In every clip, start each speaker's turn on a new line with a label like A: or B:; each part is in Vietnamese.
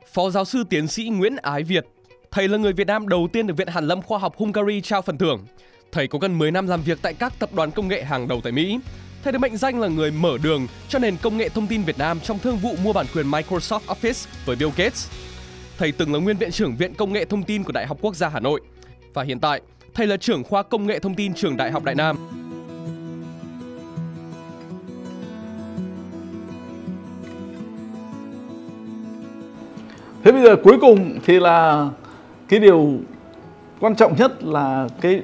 A: Phó giáo sư tiến sĩ Nguyễn Ái Việt. Thầy là người Việt Nam đầu tiên được Viện Hàn lâm Khoa học Hungary trao phần thưởng. Thầy có gần 10 năm làm việc tại các tập đoàn công nghệ hàng đầu tại Mỹ. Thầy được mệnh danh là người mở đường cho nền công nghệ thông tin Việt Nam trong thương vụ mua bản quyền Microsoft Office với Bill Gates. Thầy từng là nguyên viện trưởng Viện Công nghệ Thông tin của Đại học Quốc gia Hà Nội. Và hiện tại, thầy là trưởng khoa Công nghệ Thông tin trường Đại học Đại Nam.
B: Thế bây giờ cuối cùng thì là cái điều quan trọng nhất là cái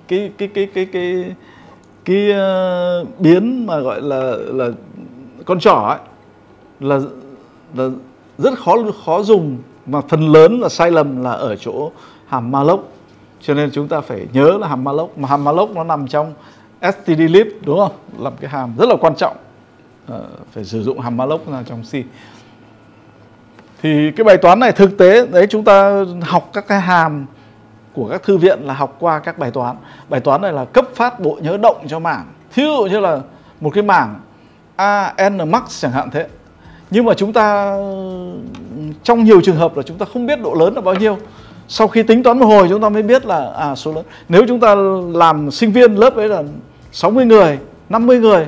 B: biến mà gọi là con trỏ ấy là rất khó dùng, mà phần lớn là sai lầm là ở chỗ hàm malloc. Cho nên chúng ta phải nhớ là hàm malloc, mà hàm malloc nó nằm trong stdlib, đúng không? Là một cái hàm rất là quan trọng, phải sử dụng hàm malloc là trong C. Thì cái bài toán này thực tế đấy, chúng ta học các cái hàm của các thư viện là học qua các bài toán. Bài toán này là cấp phát bộ nhớ động cho mảng. Thí dụ như là một cái mảng ANMAX chẳng hạn thế. Nhưng mà chúng ta trong nhiều trường hợp là chúng ta không biết độ lớn là bao nhiêu. Sau khi tính toán một hồi chúng ta mới biết là số lớn. Nếu chúng ta làm sinh viên lớp ấy là 60 người, 50 người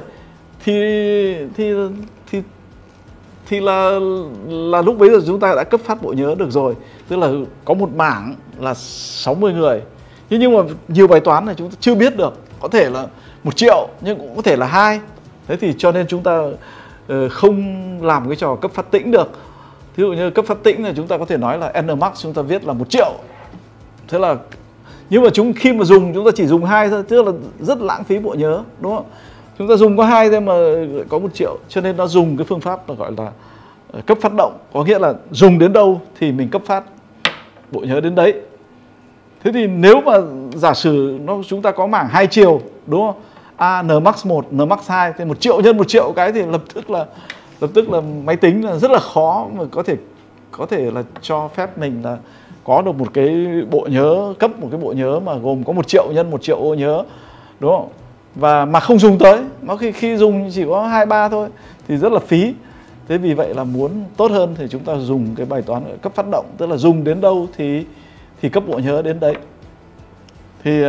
B: thì là lúc bấy giờ chúng ta đã cấp phát bộ nhớ được rồi. Tức là có một mảng là 60 người. Nhưng mà nhiều bài toán này chúng ta chưa biết được. Có thể là 1 triệu nhưng cũng có thể là 2. Thế thì cho nên chúng ta không làm cái trò cấp phát tĩnh được. Ví dụ như cấp phát tĩnh là chúng ta có thể nói là NMAX chúng ta viết là 1 triệu. Thế là nhưng mà khi mà dùng chúng ta chỉ dùng 2 thôi, tức là rất lãng phí bộ nhớ, đúng không? Chúng ta dùng có 2 thôi mà có 1 triệu, cho nên nó dùng cái phương pháp là gọi là cấp phát động, có nghĩa là dùng đến đâu thì mình cấp phát bộ nhớ đến đấy. Thế thì nếu mà giả sử chúng ta có mảng 2 chiều, đúng không? NMAX 1, NMAX 2 thì 1 triệu nhân 1 triệu cái thì lập tức là máy tính là rất là khó mà có thể là cho phép mình là có được một cái bộ nhớ, cấp một cái bộ nhớ mà gồm có 1 triệu nhân 1 triệu ô nhớ, đúng không? Và mà không dùng tới, nó khi dùng chỉ có 2-3 thôi thì rất là phí. Thế vì vậy là muốn tốt hơn thì chúng ta dùng cái bài toán cấp phát động, tức là dùng đến đâu thì cấp bộ nhớ đến đấy. Thì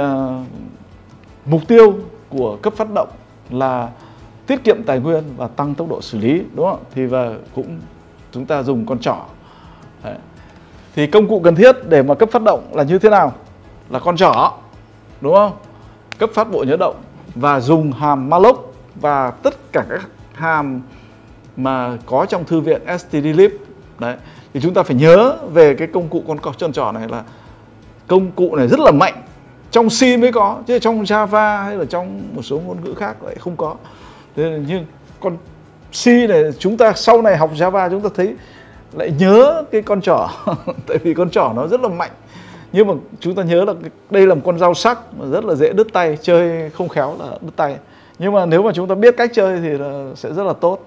B: mục tiêu của cấp phát động là tiết kiệm tài nguyên và tăng tốc độ xử lý, đúng không? Thì và cũng chúng ta dùng con trỏ. Đấy. Thì công cụ cần thiết để mà cấp phát động là như thế nào? Là con trỏ, đúng không? Cấp phát bộ nhớ động và dùng hàm malloc và tất cả các hàm mà có trong thư viện stdlib. Đấy. Thì chúng ta phải nhớ về cái công cụ con trỏ này là công cụ này rất là mạnh. Trong C mới có, chứ trong Java hay là trong một số ngôn ngữ khác lại không có. Nhưng con C này chúng ta sau này học Java chúng ta thấy lại nhớ cái con trỏ tại vì con trỏ nó rất là mạnh. Nhưng mà chúng ta nhớ là đây là một con dao sắc mà rất là dễ đứt tay, chơi không khéo là đứt tay. Nhưng mà nếu mà chúng ta biết cách chơi thì là sẽ rất là tốt.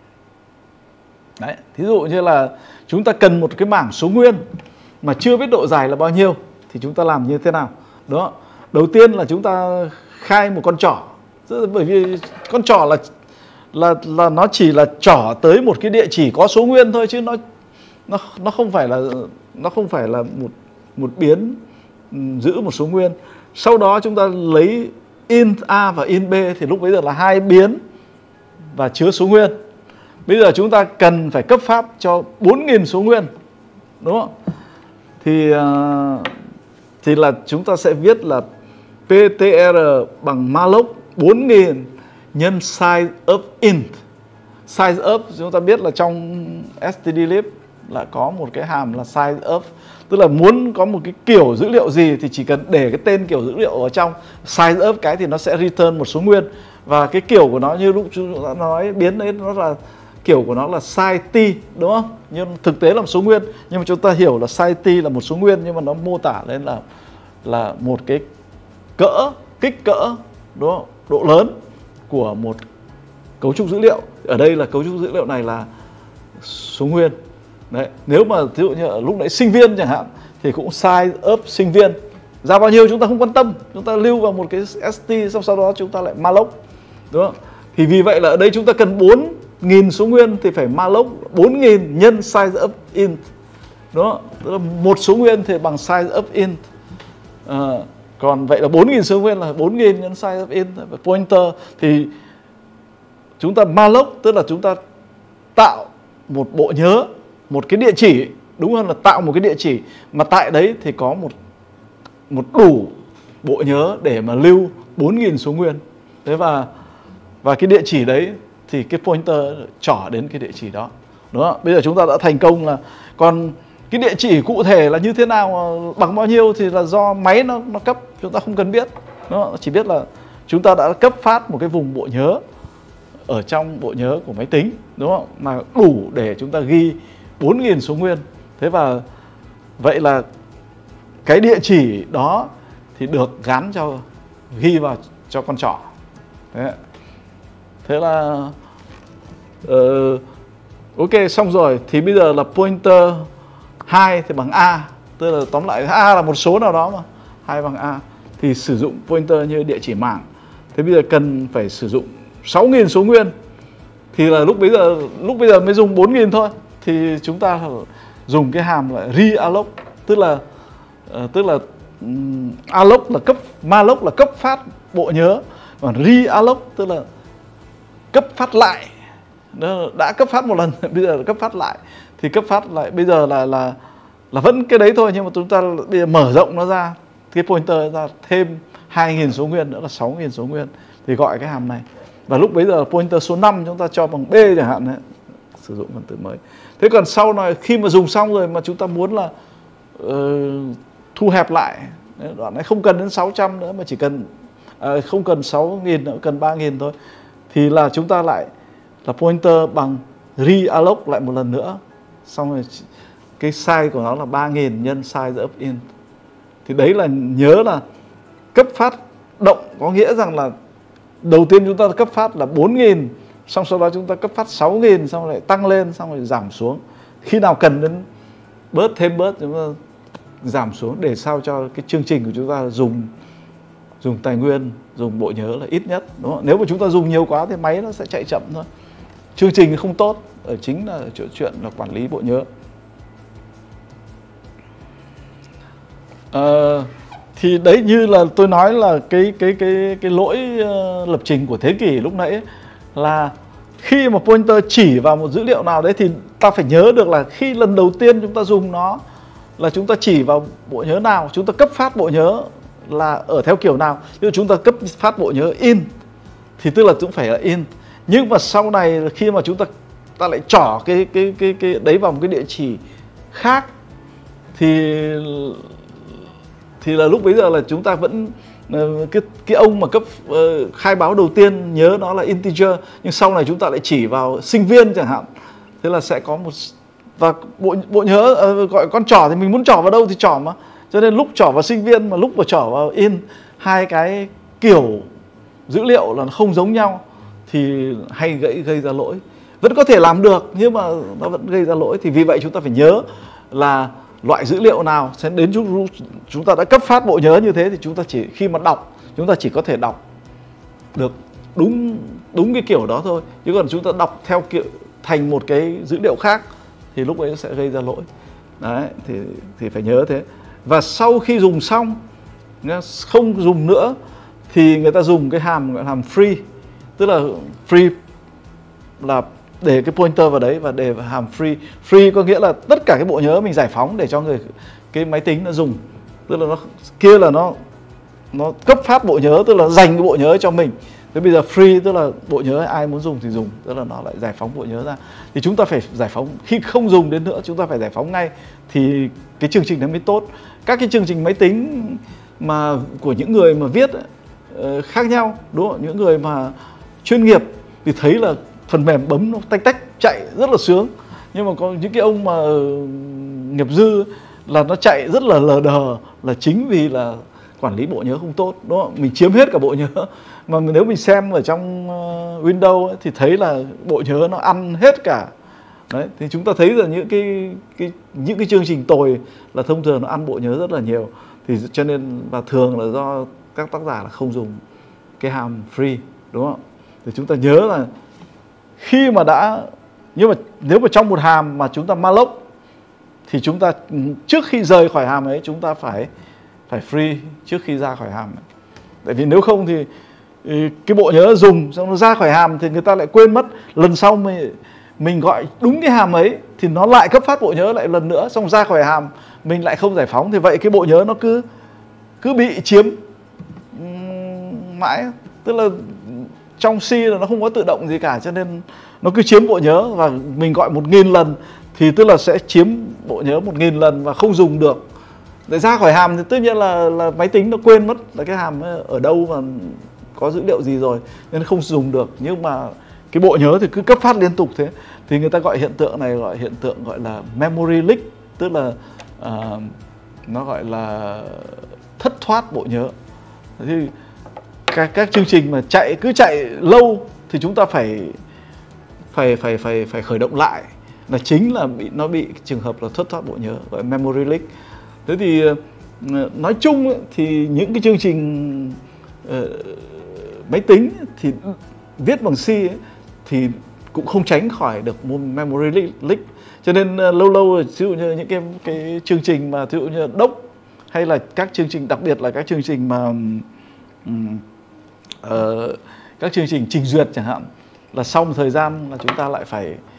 B: Đấy, thí dụ như là chúng ta cần một cái mảng số nguyên mà chưa biết độ dài là bao nhiêu thì chúng ta làm như thế nào? Đó. Đầu tiên là chúng ta khai một con trỏ. Bởi vì con trỏ là nó chỉ là trỏ tới một cái địa chỉ có số nguyên thôi, chứ nó không phải là một biến giữ một số nguyên. Sau đó chúng ta lấy int A và int B thì lúc bấy giờ là 2 biến và chứa số nguyên. Bây giờ chúng ta cần phải cấp pháp cho 4.000 số nguyên, đúng không? Thì là chúng ta sẽ viết là ptr bằng malloc 4.000 nhân size of int. Size of chúng ta biết là trong stdlib là có một cái hàm là size of, tức là muốn có một cái kiểu dữ liệu gì thì chỉ cần để cái tên kiểu dữ liệu ở trong size of cái thì nó sẽ return một số nguyên. Và cái kiểu của nó như lúc chúng ta nói biến đấy, nó là kiểu của nó là size t, đúng không? Nhưng thực tế là một số nguyên, nhưng mà chúng ta hiểu là size t là một số nguyên, nhưng mà nó mô tả lên là một cái kích cỡ, đúng không? Độ lớn của một cấu trúc dữ liệu. Ở đây là cấu trúc dữ liệu này là số nguyên. Đấy. Nếu mà ví dụ như ở lúc nãy sinh viên chẳng hạn thì cũng size of sinh viên ra bao nhiêu chúng ta không quan tâm, chúng ta lưu vào một cái st, sau đó chúng ta lại malloc, đúng không? Thì vì vậy là ở đây chúng ta cần 4.000 số nguyên thì phải malloc 4.000 nhân size of int đúng không? Tức là một số nguyên thì bằng size of int. Còn vậy là 4.000 số nguyên là 4.000 nhân size of int. Pointer thì chúng ta malloc, tức là chúng ta tạo một bộ nhớ, một cái địa chỉ, đúng hơn là tạo một cái địa chỉ mà tại đấy thì có một đủ bộ nhớ để mà lưu 4.000 số nguyên. Thế và cái địa chỉ đấy thì cái pointer trỏ đến cái địa chỉ đó. Đúng không? Bây giờ chúng ta đã thành công là, còn cái địa chỉ cụ thể là như thế nào, bằng bao nhiêu thì là do máy nó cấp, chúng ta không cần biết. Đúng không? Chỉ biết là chúng ta đã cấp phát một cái vùng bộ nhớ ở trong bộ nhớ của máy tính, đúng không? Mà đủ để chúng ta ghi 4.000 số nguyên. Thế và vậy là cái địa chỉ đó thì được gắn ghi vào cho con trỏ. Thế là ok, xong rồi. Thì bây giờ là pointer 2 thì bằng A, tức là tóm lại A là một số nào đó mà 2 bằng A, thì sử dụng pointer như địa chỉ mảng. Thế bây giờ cần phải sử dụng 6.000 số nguyên, thì là lúc bây giờ mới dùng 4.000 thôi, thì chúng ta dùng cái hàm là realloc, tức là alloc là malloc là cấp phát bộ nhớ, còn realloc tức là cấp phát lại. Đã cấp phát một lần, bây giờ là cấp phát lại, thì cấp phát lại bây giờ là vẫn cái đấy thôi, nhưng mà chúng ta bây giờ mở rộng nó ra, cái pointer ra thêm 2.000 số nguyên nữa là 6.000 số nguyên, thì gọi cái hàm này. Và lúc bấy giờ pointer số 5 chúng ta cho bằng B chẳng hạn đấy, sử dụng phần tử mới. Thế còn sau này khi mà dùng xong rồi mà chúng ta muốn là thu hẹp lại, đoạn này không cần đến 600 nữa mà chỉ cần không cần 6.000 nữa, cần 3.000 thôi, thì là chúng ta lại là pointer bằng realloc lại một lần nữa, xong rồi cái size của nó là 3.000 nhân size of int. Thì đấy là nhớ là cấp phát động, có nghĩa rằng là đầu tiên chúng ta cấp phát là 4.000, xong sau đó chúng ta cấp phát 6.000, xong lại tăng lên, xong rồi giảm xuống. Khi nào cần đến thêm bớt chúng ta giảm xuống, để sao cho cái chương trình của chúng ta dùng tài nguyên, dùng bộ nhớ là ít nhất, đúng không? Nếu mà chúng ta dùng nhiều quá thì máy nó sẽ chạy chậm thôi. Chương trình không tốt, ở chính là chuyện là quản lý bộ nhớ. Thì đấy, như là tôi nói là cái lỗi lập trình của thế kỷ lúc nãy ấy, là khi mà pointer chỉ vào một dữ liệu nào đấy thì ta phải nhớ được là khi lần đầu tiên chúng ta dùng nó là chúng ta chỉ vào bộ nhớ nào, chúng ta cấp phát bộ nhớ là ở theo kiểu nào. Ví dụ chúng ta cấp phát bộ nhớ in thì tức là cũng phải là in. Nhưng mà sau này khi mà chúng ta lại trỏ cái đấy vào một cái địa chỉ khác, thì là lúc bấy giờ là chúng ta vẫn cái ông mà cấp khai báo đầu tiên nhớ nó là integer, nhưng sau này chúng ta lại chỉ vào sinh viên chẳng hạn, thế là sẽ có một, và bộ nhớ gọi con trỏ thì mình muốn trỏ vào đâu thì trỏ mà, cho nên lúc trỏ vào sinh viên mà lúc mà trỏ vào in, hai cái kiểu dữ liệu là không giống nhau thì hay gây ra lỗi. Vẫn có thể làm được nhưng mà nó vẫn gây ra lỗi. Thì vì vậy chúng ta phải nhớ là loại dữ liệu nào sẽ đến chúng ta đã cấp phát bộ nhớ như thế, thì chúng ta chỉ khi mà đọc, chúng ta chỉ có thể đọc được đúng cái kiểu đó thôi. Chứ còn chúng ta đọc theo kiểu thành một cái dữ liệu khác thì lúc ấy nó sẽ gây ra lỗi. Đấy, thì phải nhớ thế. Và sau khi dùng xong, không dùng nữa, thì người ta dùng cái hàm gọi là hàm free. Tức là free là để cái pointer vào đấy, và để hàm free. Free có nghĩa là tất cả cái bộ nhớ mình giải phóng để cho cái máy tính nó dùng. Tức là nó kia là nó cấp phát bộ nhớ, tức là dành cái bộ nhớ cho mình. Thế bây giờ free tức là bộ nhớ ai muốn dùng thì dùng, tức là nó lại giải phóng bộ nhớ ra. Thì chúng ta phải giải phóng, khi không dùng đến nữa chúng ta phải giải phóng ngay, thì cái chương trình nó mới tốt. Các cái chương trình máy tính mà của những người mà viết khác nhau, đúng không? Những người mà chuyên nghiệp thì thấy là phần mềm bấm nó tách tách chạy rất là sướng, nhưng mà có những cái ông mà nghiệp dư là nó chạy rất là lờ đờ, là chính vì là quản lý bộ nhớ không tốt, đúng không? Mình chiếm hết cả bộ nhớ, mà nếu mình xem ở trong Windows ấy, thì thấy là bộ nhớ nó ăn hết cả. Đấy, thì chúng ta thấy là những cái chương trình tồi là thông thường nó ăn bộ nhớ rất là nhiều. Thì cho nên, và thường là do các tác giả là không dùng cái hàm free, đúng không? Thì chúng ta nhớ là khi mà nhưng mà nếu mà trong một hàm mà chúng ta malloc thì chúng ta trước khi rời khỏi hàm ấy chúng ta phải free trước khi ra khỏi hàm ấy. Tại vì nếu không thì cái bộ nhớ dùng xong nó ra khỏi hàm thì người ta lại quên mất, lần sau mình gọi đúng cái hàm ấy thì nó lại cấp phát bộ nhớ lại lần nữa, xong ra khỏi hàm mình lại không giải phóng, thì vậy cái bộ nhớ nó cứ bị chiếm mãi. Tức là trong C là nó không có tự động gì cả, cho nên nó cứ chiếm bộ nhớ, và mình gọi 1000 lần thì tức là sẽ chiếm bộ nhớ 1000 lần và không dùng được. Để ra khỏi hàm thì tất nhiên là máy tính nó quên mất là cái hàm ở đâu và có dữ liệu gì rồi, nên không dùng được. Nhưng mà cái bộ nhớ thì cứ cấp phát liên tục thế, thì người ta gọi hiện tượng này gọi là memory leak, tức là nó gọi là thất thoát bộ nhớ. Thì các chương trình mà cứ chạy lâu thì chúng ta phải khởi động lại, là chính là nó bị trường hợp là thất thoát bộ nhớ, gọi là memory leak. Thế thì nói chung ấy, thì những cái chương trình máy tính thì viết bằng C ấy, thì cũng không tránh khỏi được một memory leak. Cho nên lâu lâu ví dụ như những cái chương trình mà ví dụ như doc, hay là các chương trình, đặc biệt là các chương trình mà các chương trình trình duyệt chẳng hạn, là sau một thời gian là chúng ta lại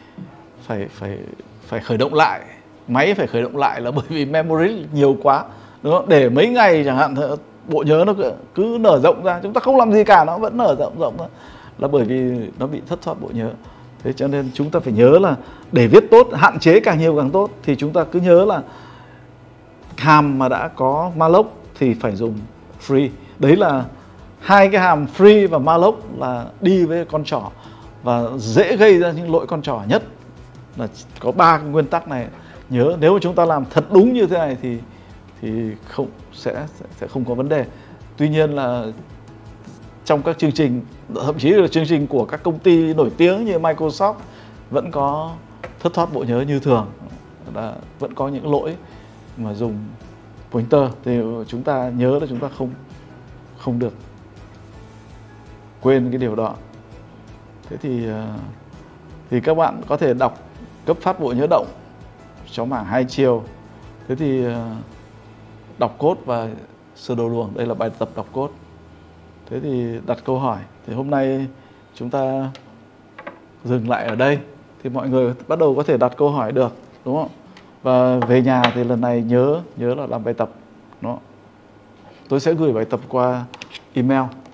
B: phải khởi động lại, máy phải khởi động lại, là bởi vì memory nhiều quá, đúng không? Để mấy ngày chẳng hạn bộ nhớ nó cứ nở rộng ra, chúng ta không làm gì cả nó vẫn nở rộng ra, là bởi vì nó bị thất thoát bộ nhớ. Thế cho nên chúng ta phải nhớ là để viết tốt, hạn chế càng nhiều càng tốt, thì chúng ta cứ nhớ là hàm mà đã có malloc thì phải dùng free. Đấy là hai cái hàm free và malloc là đi với con trỏ và dễ gây ra những lỗi con trỏ nhất. Là có 3 cái nguyên tắc này nhớ, nếu mà chúng ta làm thật đúng như thế này thì sẽ không có vấn đề. Tuy nhiên là trong các chương trình, thậm chí là chương trình của các công ty nổi tiếng như Microsoft vẫn có thất thoát bộ nhớ như thường, là vẫn có những lỗi mà dùng pointer, thì chúng ta nhớ là chúng ta không được quên cái điều đó. Thế thì các bạn có thể đọc cấp phát bộ nhớ động cho mảng 2 chiều. Thế thì đọc code và sơ đồ luồng, đây là bài tập đọc code. Thế thì đặt câu hỏi, thì hôm nay chúng ta dừng lại ở đây, thì mọi người bắt đầu có thể đặt câu hỏi được, đúng không? Và về nhà thì lần này nhớ là làm bài tập, đúng không? Tôi sẽ gửi bài tập qua email.